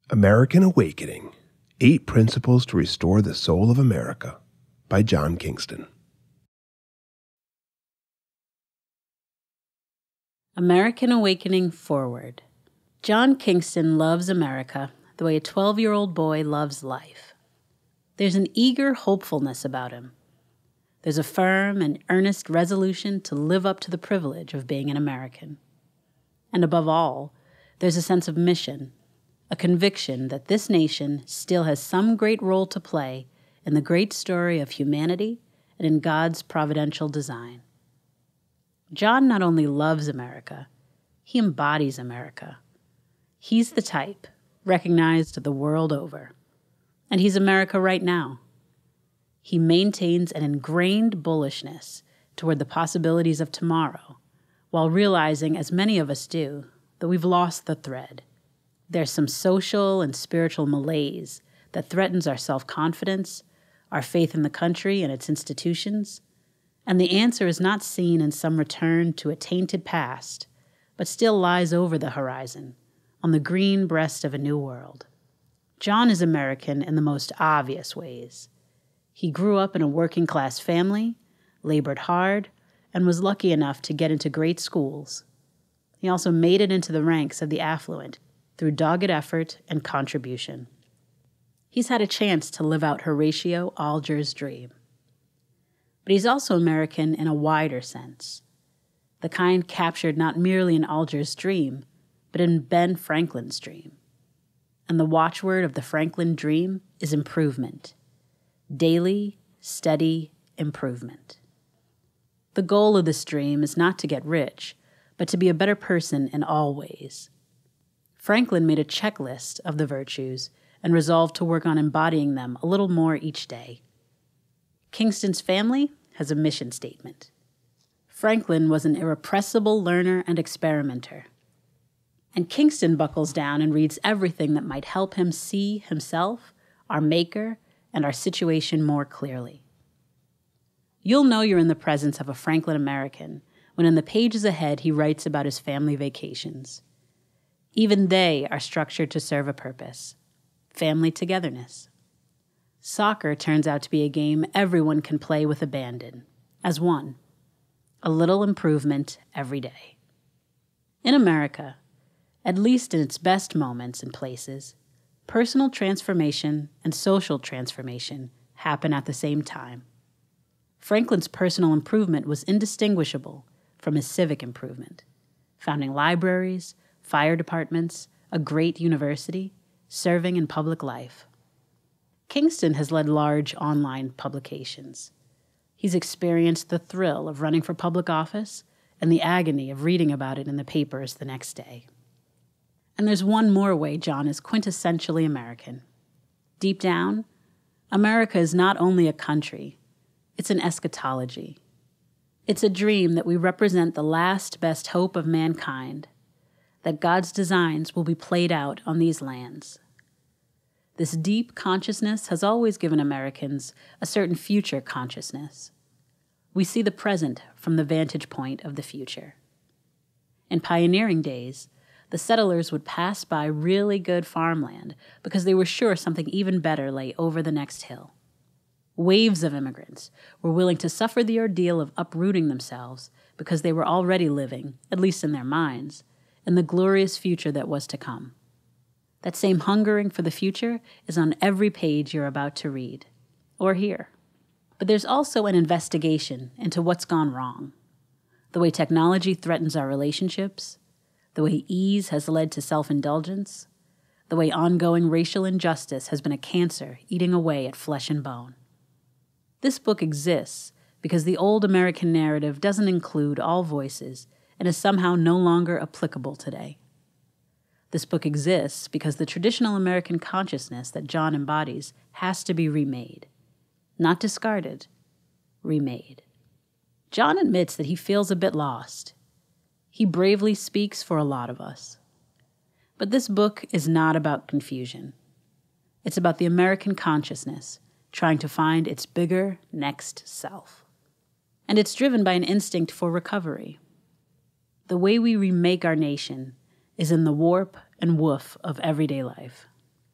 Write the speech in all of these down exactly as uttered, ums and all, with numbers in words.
American Awakening, Eight Principles to Restore the Soul of America by John Kingston. American Awakening Foreword. John Kingston loves America the way a twelve-year-old boy loves life. There's an eager hopefulness about him. There's a firm and earnest resolution to live up to the privilege of being an American. And above all, there's a sense of mission, a conviction that this nation still has some great role to play in the great story of humanity and in God's providential design. John not only loves America, he embodies America. He's the type, recognized the world over. And he's America right now. He maintains an ingrained bullishness toward the possibilities of tomorrow, while realizing, as many of us do, that we've lost the thread. There's some social and spiritual malaise that threatens our self-confidence, our faith in the country and its institutions, and the answer is not seen in some return to a tainted past, but still lies over the horizon, on the green breast of a new world. John is American in the most obvious ways. He grew up in a working-class family, labored hard, and was lucky enough to get into great schools. He also made it into the ranks of the affluent through dogged effort and contribution. He's had a chance to live out Horatio Alger's dream. But he's also American in a wider sense, the kind captured not merely in Alger's dream, but in Ben Franklin's dream. And the watchword of the Franklin dream is improvement. Daily, steady improvement. The goal of this dream is not to get rich, but to be a better person in all ways. Franklin made a checklist of the virtues and resolved to work on embodying them a little more each day. Kingston's family has a mission statement. Franklin was an irrepressible learner and experimenter. And Kingston buckles down and reads everything that might help him see himself, our maker, and our situation more clearly. You'll know you're in the presence of a Franklin American when in the pages ahead he writes about his family vacations. Even they are structured to serve a purpose: family togetherness. Soccer turns out to be a game everyone can play with abandon, as one. A little improvement every day. In America, at least in its best moments and places, personal transformation and social transformation happen at the same time. Franklin's personal improvement was indistinguishable from his civic improvement, founding libraries, fire departments, a great university, serving in public life. Kingston has led large online publications. He's experienced the thrill of running for public office and the agony of reading about it in the papers the next day. And there's one more way John is quintessentially American. Deep down, America is not only a country, it's an eschatology. It's a dream that we represent the last best hope of mankind, that God's designs will be played out on these lands. This deep consciousness has always given Americans a certain future consciousness. We see the present from the vantage point of the future. In pioneering days, the settlers would pass by really good farmland because they were sure something even better lay over the next hill. Waves of immigrants were willing to suffer the ordeal of uprooting themselves because they were already living, at least in their minds, in the glorious future that was to come. That same hungering for the future is on every page you're about to read, or hear. But there's also an investigation into what's gone wrong. The way technology threatens our relationships, the way ease has led to self-indulgence, the way ongoing racial injustice has been a cancer eating away at flesh and bone. This book exists because the old American narrative doesn't include all voices and is somehow no longer applicable today. This book exists because the traditional American consciousness that John embodies has to be remade. Not discarded, remade. John admits that he feels a bit lost. He bravely speaks for a lot of us. But this book is not about confusion. It's about the American consciousness trying to find its bigger next self. And it's driven by an instinct for recovery. The way we remake our nation is in the warp and woof of everyday life.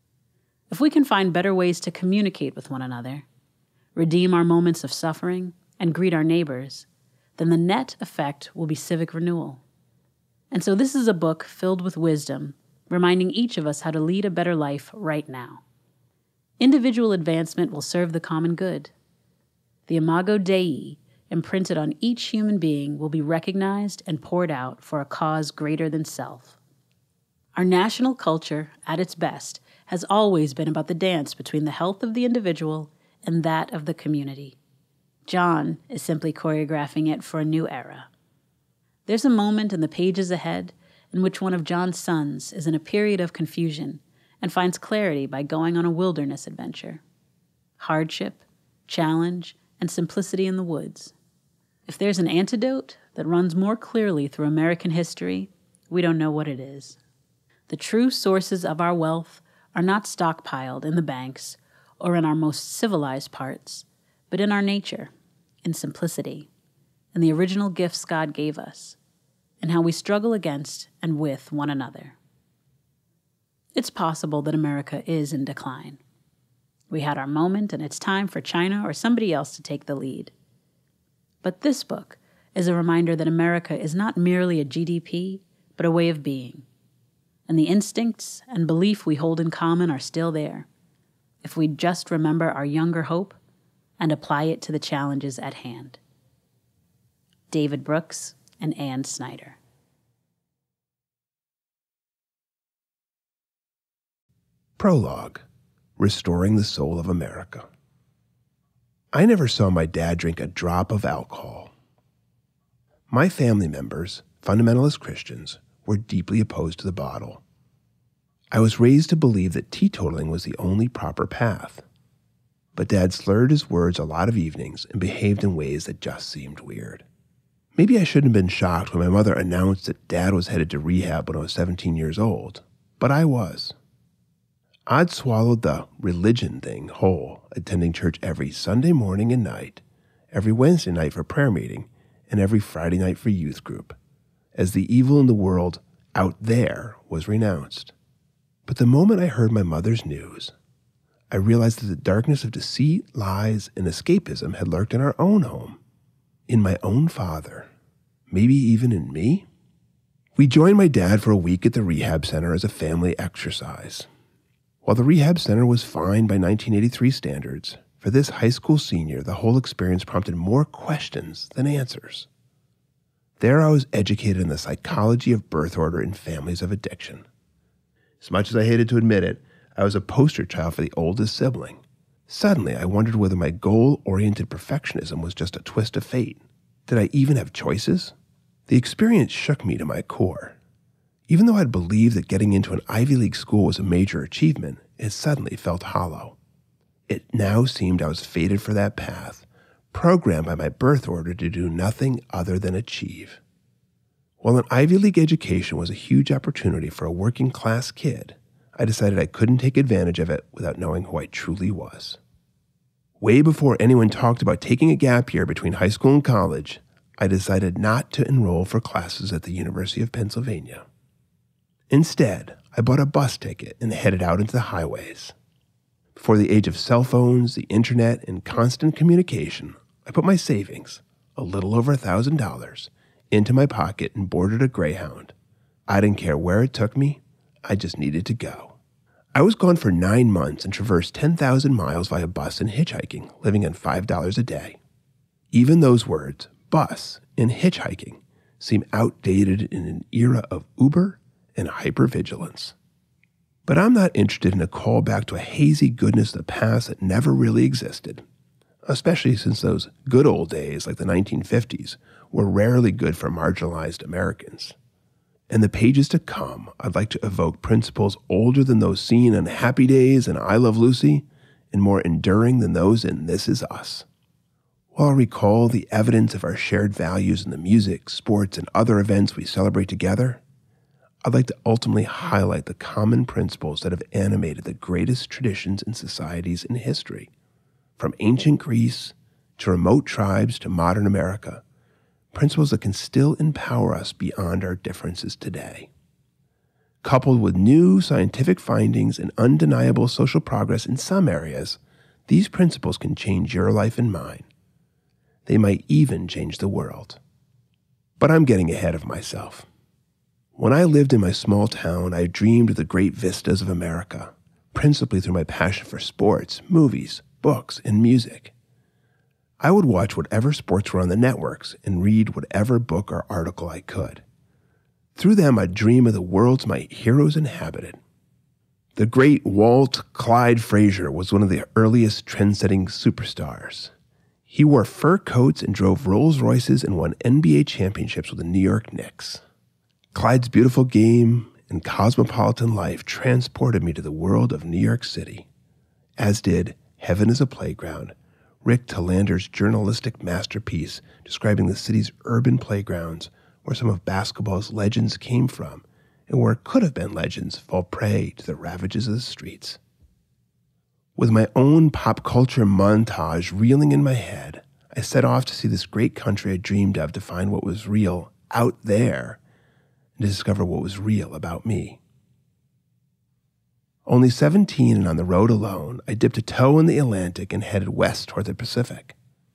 If we can find better ways to communicate with one another, redeem our moments of suffering, and greet our neighbors, then the net effect will be civic renewal. And so this is a book filled with wisdom, reminding each of us how to lead a better life right now. Individual advancement will serve the common good. The Imago Dei, imprinted on each human being, will be recognized and poured out for a cause greater than self. Our national culture, at its best, has always been about the dance between the health of the individual and that of the community. John is simply choreographing it for a new era. There's a moment in the pages ahead in which one of John's sons is in a period of confusion and finds clarity by going on a wilderness adventure. Hardship, challenge, and simplicity in the woods. If there's an antidote that runs more clearly through American history, we don't know what it is. The true sources of our wealth are not stockpiled in the banks or in our most civilized parts, but in our nature, in simplicity, in the original gifts God gave us, and how we struggle against and with one another. It's possible that America is in decline. We had our moment, and it's time for China or somebody else to take the lead. But this book is a reminder that America is not merely a G D P, but a way of being. And the instincts and belief we hold in common are still there, if we just remember our younger hope and apply it to the challenges at hand. David Brooks and Ann Snyder. Prologue, Restoring the Soul of America. I never saw my dad drink a drop of alcohol. My family members, fundamentalist Christians, were deeply opposed to the bottle. I was raised to believe that teetotaling was the only proper path. But Dad slurred his words a lot of evenings and behaved in ways that just seemed weird. Maybe I shouldn't have been shocked when my mother announced that Dad was headed to rehab when I was seventeen years old, but I was. I'd swallowed the religion thing whole, attending church every Sunday morning and night, every Wednesday night for prayer meeting, and every Friday night for youth group, as the evil in the world out there was renounced. But the moment I heard my mother's news, I realized that the darkness of deceit, lies, and escapism had lurked in our own home, in my own father, maybe even in me. We joined my dad for a week at the rehab center as a family exercise. While the rehab center was fine by nineteen eighty-three standards, for this high school senior, the whole experience prompted more questions than answers. There I was educated in the psychology of birth order in families of addiction. As much as I hated to admit it, I was a poster child for the oldest sibling. Suddenly, I wondered whether my goal-oriented perfectionism was just a twist of fate. Did I even have choices? The experience shook me to my core. Even though I'd believed that getting into an Ivy League school was a major achievement, it suddenly felt hollow. It now seemed I was fated for that path, programmed by my birth order to do nothing other than achieve. While an Ivy League education was a huge opportunity for a working-class kid, I decided I couldn't take advantage of it without knowing who I truly was. Way before anyone talked about taking a gap year between high school and college, I decided not to enroll for classes at the University of Pennsylvania. Instead, I bought a bus ticket and headed out into the highways. Before the age of cell phones, the internet, and constant communication, I put my savings, a little over a thousand dollars, into my pocket and boarded a Greyhound. I didn't care where it took me, I just needed to go. I was gone for nine months and traversed ten thousand miles via bus and hitchhiking, living on five dollars a day. Even those words, bus and hitchhiking, seem outdated in an era of Uber and hypervigilance. But I'm not interested in a callback to a hazy goodness of the past that never really existed, especially since those good old days like the nineteen fifties were rarely good for marginalized Americans. In the pages to come, I'd like to evoke principles older than those seen in Happy Days and I Love Lucy, and more enduring than those in This Is Us. While I recall the evidence of our shared values in the music, sports, and other events we celebrate together, I'd like to ultimately highlight the common principles that have animated the greatest traditions and societies in history, from ancient Greece to remote tribes to modern America, principles that can still empower us beyond our differences today. Coupled with new scientific findings and undeniable social progress in some areas, these principles can change your life and mine. They might even change the world. But I'm getting ahead of myself. When I lived in my small town, I dreamed of the great vistas of America, principally through my passion for sports, movies, books, and music. I would watch whatever sports were on the networks and read whatever book or article I could. Through them, I'd dream of the worlds my heroes inhabited. The great Walt Clyde Frazier was one of the earliest trend-setting superstars. He wore fur coats and drove Rolls Royces and won N B A championships with the New York Knicks. Clyde's beautiful game and cosmopolitan life transported me to the world of New York City, as did Heaven is a Playground, Rick Talander's journalistic masterpiece describing the city's urban playgrounds where some of basketball's legends came from and where could have been legends fall prey to the ravages of the streets. With my own pop culture montage reeling in my head, I set off to see this great country I dreamed of to find what was real out there and to discover what was real about me. Only seventeen and on the road alone, I dipped a toe in the Atlantic and headed west toward the Pacific.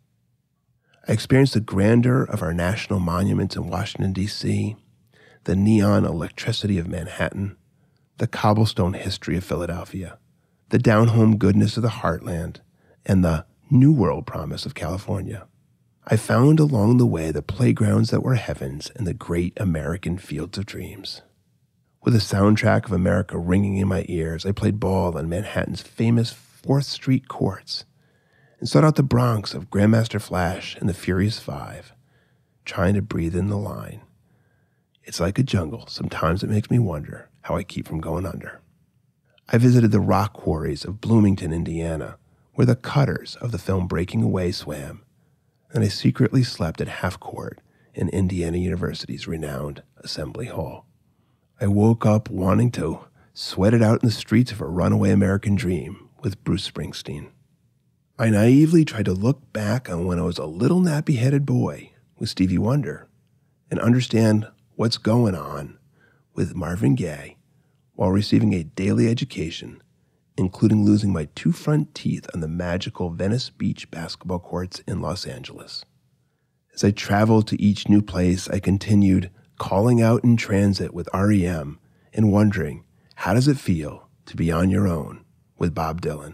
I experienced the grandeur of our national monuments in Washington, D C, the neon electricity of Manhattan, the cobblestone history of Philadelphia, the down-home goodness of the heartland, and the New World promise of California. I found along the way the playgrounds that were heavens and the great American fields of dreams. With the soundtrack of America ringing in my ears, I played ball on Manhattan's famous fourth Street courts and sought out the Bronx of Grandmaster Flash and the Furious Five, trying to breathe in the line. It's like a jungle. Sometimes it makes me wonder how I keep from going under. I visited the rock quarries of Bloomington, Indiana, where the cutters of the film Breaking Away swam, and I secretly slept at half court in Indiana University's renowned Assembly Hall. I woke up wanting to sweat it out in the streets of a runaway American dream with Bruce Springsteen. I naively tried to look back on when I was a little nappy-headed boy with Stevie Wonder and understand what's going on with Marvin Gaye while receiving a daily education, including losing my two front teeth on the magical Venice Beach basketball courts in Los Angeles. As I traveled to each new place, I continued calling out in transit with R E M and wondering, how does it feel to be on your own with Bob Dylan?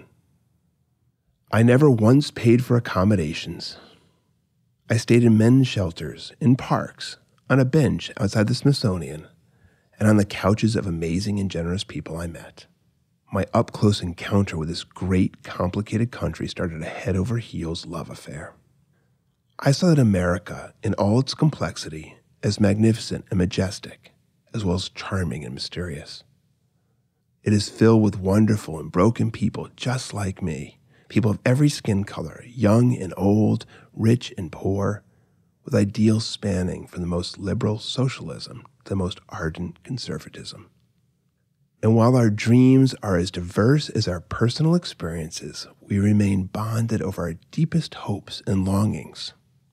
I never once paid for accommodations. I stayed in men's shelters, in parks, on a bench outside the Smithsonian, and on the couches of amazing and generous people I met. My up-close encounter with this great, complicated country started a head-over-heels love affair. I saw that America, in all its complexity, as magnificent and majestic, as well as charming and mysterious. It is filled with wonderful and broken people just like me, people of every skin color, young and old, rich and poor, with ideals spanning from the most liberal socialism to the most ardent conservatism. And while our dreams are as diverse as our personal experiences, we remain bonded over our deepest hopes and longings.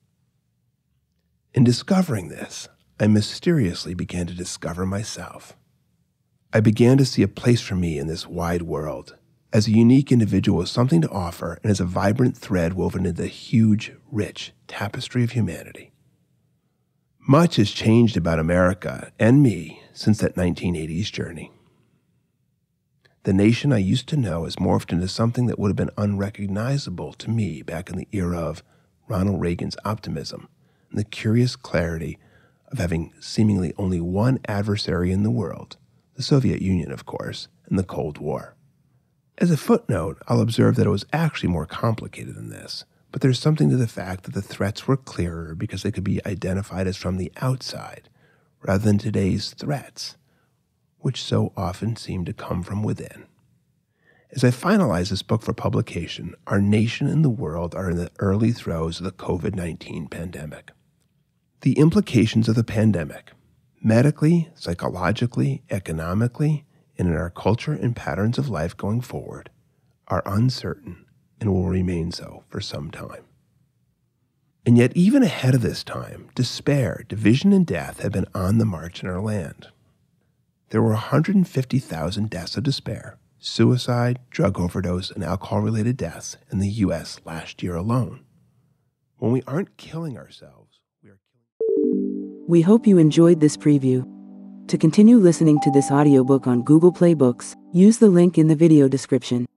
In discovering this, I mysteriously began to discover myself. I began to see a place for me in this wide world, as a unique individual with something to offer and as a vibrant thread woven into the huge, rich tapestry of humanity. Much has changed about America and me since that nineteen eighties journey. The nation I used to know has morphed into something that would have been unrecognizable to me back in the era of Ronald Reagan's optimism and the curious clarity of having seemingly only one adversary in the world, the Soviet Union, of course, and the Cold War. As a footnote, I'll observe that it was actually more complicated than this, but there's something to the fact that the threats were clearer because they could be identified as from the outside, rather than today's threats, which so often seem to come from within. As I finalize this book for publication, our nation and the world are in the early throes of the covid nineteen pandemic. The implications of the pandemic, medically, psychologically, economically, and in our culture and patterns of life going forward, are uncertain and will remain so for some time. And yet, even ahead of this time, despair, division, and death have been on the march in our land. There were one hundred fifty thousand deaths of despair, suicide, drug overdose, and alcohol-related deaths in the U S last year alone. When we aren't killing ourselves, we are killing... We hope you enjoyed this preview. To continue listening to this audiobook on Google Play Books, use the link in the video description.